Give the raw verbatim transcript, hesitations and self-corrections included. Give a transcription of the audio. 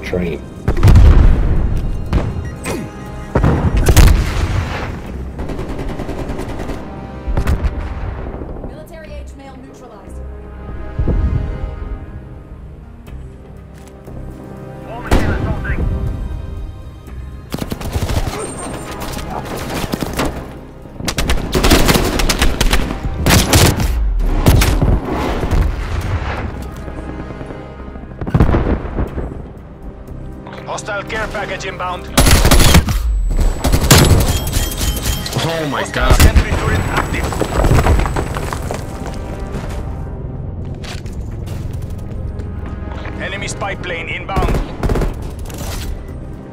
train. Military age male neutralized. War machine assaulting. Hostile care package inbound. Oh my Hostile god. sentry turret active. Enemy spy plane inbound.